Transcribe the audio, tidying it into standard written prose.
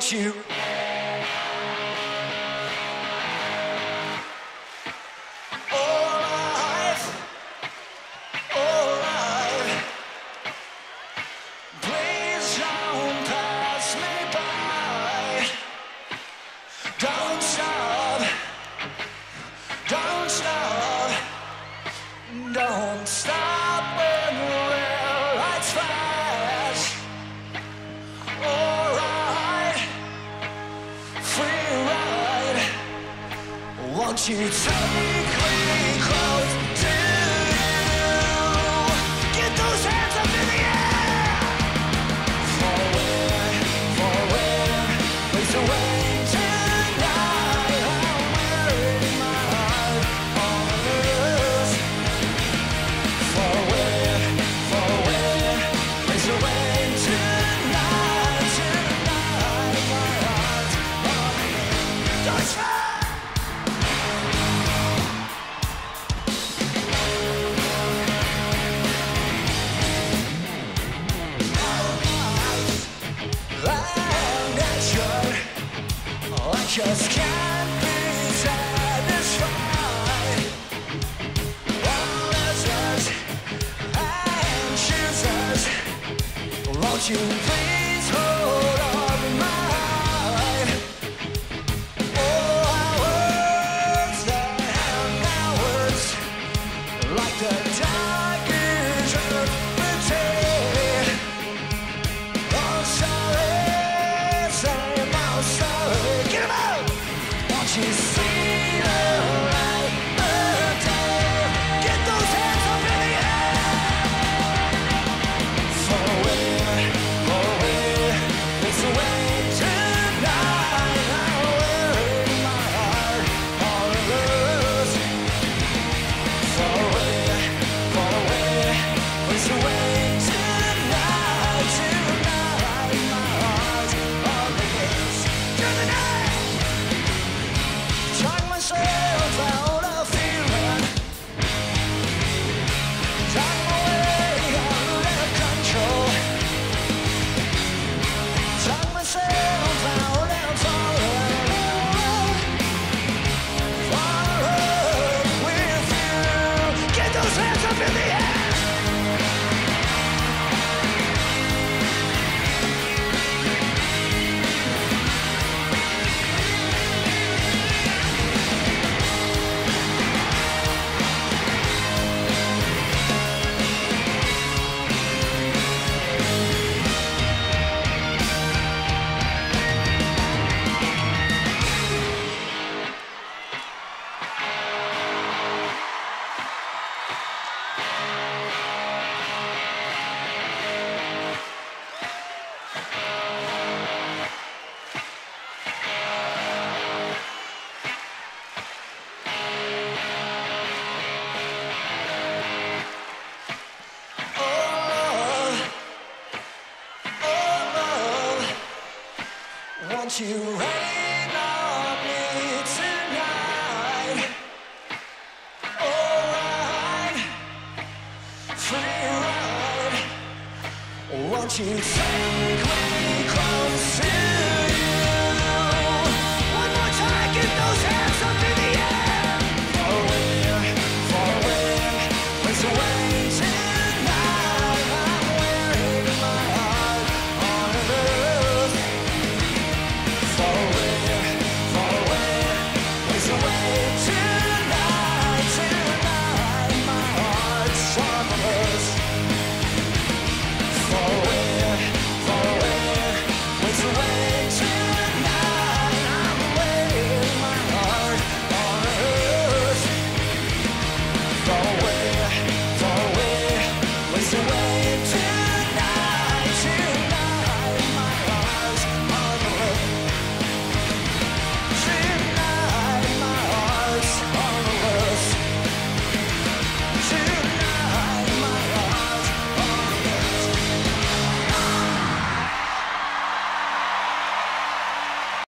want you. Alright, alright. Please don't pass me by. Don't stop, don't stop, don't stop when the red lights flash. Alright, free ride. Won't you take me close to you? Get those hands up in the air. Forward, place away tonight. I'm wearing my heart on the loose. Forward, place away tonight. Tonight, my heart on the loose. Don't try. I just can't be satisfied. All answers and choosers. Won't you please hold on my heart? Oh, hours and hours, like the dark is repeated. Oh, sorry, say I'm sorry. Get him out! Won't you see the light of day? Get those hands up in the air! Forward, it's the way tonight. I'm wearing my heart on the loose. Forward, it's the way tonight. Tonight, my heart on the loose. Tonight! Talk myself out of feeling. Talk my way out of control. Talk myself out of falling. Falling with you. Get those hands up in the air. Won't you rain on me tonight? Alright, free ride. Won't you take me?